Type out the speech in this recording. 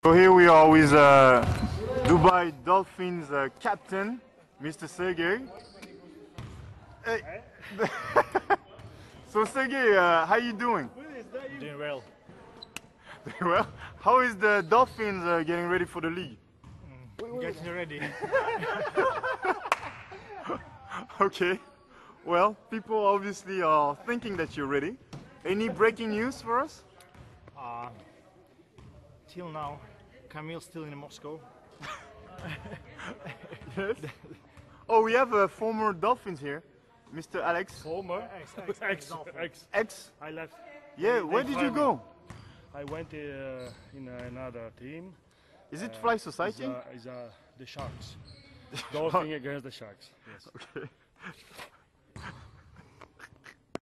So here we are with Dubai Dolphins captain, Mr. Sergey. Hey. So Sergey, how you doing? Doing well. Doing well. How is the Dolphins getting ready for the league? Getting ready. Okay. Well, people obviously are thinking that you're ready. Any breaking news for us? Till now, Camille's still in Moscow. Yes. Oh, we have a former Dolphins here, Mr. Alex. Former? Ex. Ex? I left. Yeah, where did you go? I went in another team. Is it Fly Society? Is the Sharks. Dolphins against the Sharks. Yes. Okay.